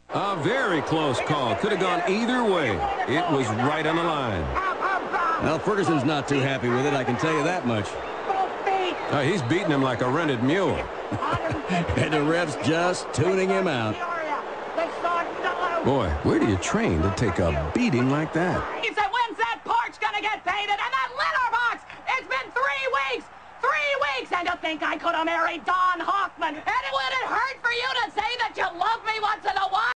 A very close call. Could have gone either way. It was right on the line. Well, Ferguson's not too happy with it, I can tell you that much. He's beating him like a rented mule. And the ref's just tuning him out. Boy, where do you train to take a beating like that? He said, when's that porch gonna get painted? And that litter box! It's been 3 weeks! 3 weeks! And to think I could have married Don Hoffman! And would it hurt for you to say that you love me once in a while?